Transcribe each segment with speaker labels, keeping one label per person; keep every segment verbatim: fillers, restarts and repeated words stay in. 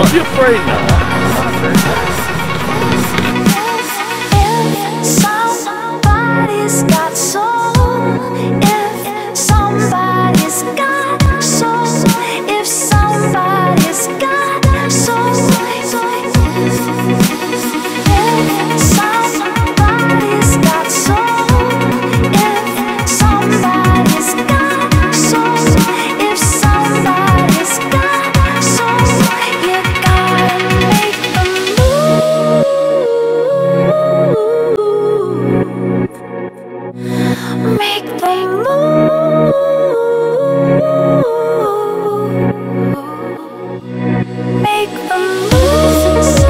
Speaker 1: Don't be afraid now.
Speaker 2: If somebody's got soul, if somebody's got soul, if somebody's got soul, if somebody's got soul, if somebody's got soul, if somebody's got soul, you gotta make them move. Make them move. Make them move.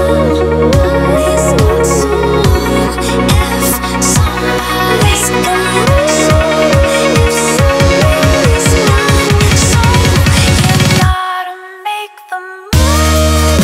Speaker 2: Somebody's got soul. If somebody's got soul, if somebody's got soul, you gotta make them move.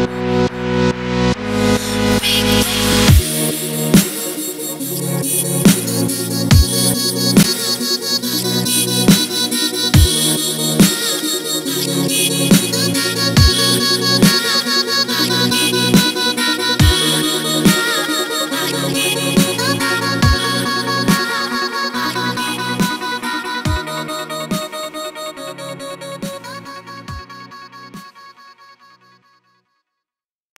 Speaker 2: We'll be right back.